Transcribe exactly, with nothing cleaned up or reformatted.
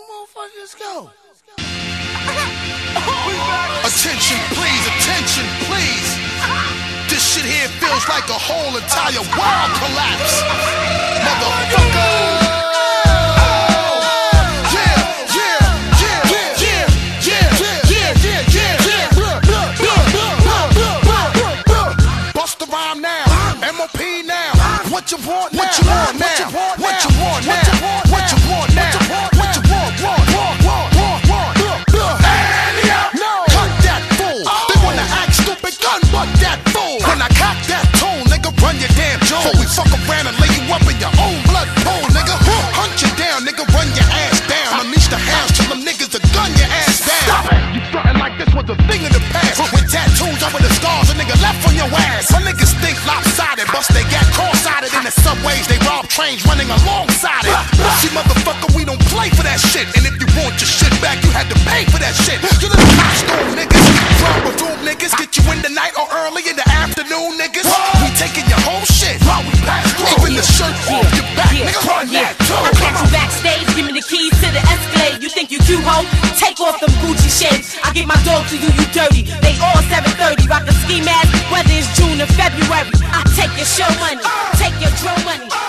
motherfuckers go? Attention please, attention please. This shit here feels like a whole entire world collapse. Motherfucker. What you want now? What you want now? What you want now? What you want now? What you want? Want? Want? Want? Want? Want? No. Cut that fool. They wanna act stupid, gun butt that fool. When I cock that tool, nigga, run your damn jaw. Before we fuck around and lay you up in your own blood pool, nigga. Hunt you down, nigga, run your ass down. Unleash the hounds till them niggas are gun your ass down. Stop it. You frontin' like this was a thing of the past. With tattoos over the scars, a nigga left on your ass. My niggas think lopsided, bust they got cross-sided in the subways, they rob trains running alongside it. See, motherfucker, we don't play for that shit. And if you want your shit back, you had to pay for that shit. You little hot stove niggas, drama room niggas, get you in the night or early in the afternoon niggas. We taking your whole shit, even the shirt off your back, nigga. Run that too. I catch you backstage, give me the keys to the Escalade. You think you cute, ho? Take off them Gucci shades. I get my dog to you, you dirty. They all seven thirty, rock a ski mask, whether it's June or February. I take your show money, take your drill money.